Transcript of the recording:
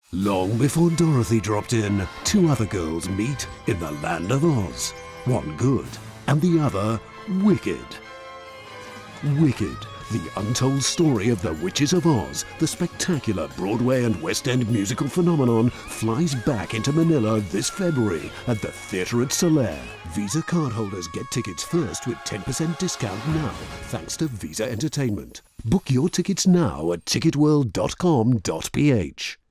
Long before Dorothy dropped in, two other girls meet in the Land of Oz. One good and the other wicked. Wicked, the untold story of the Witches of Oz, the spectacular Broadway and West End musical phenomenon, flies back into Manila this February at the Theatre at Soler. Visa cardholders get tickets first with 10% discount now, thanks to Visa Entertainment. Book your tickets now at ticketworld.com.ph.